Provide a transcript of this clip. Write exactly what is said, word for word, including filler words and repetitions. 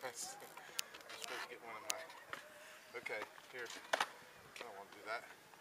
I'm supposed to get one of my... Okay, here. I don't want to do that.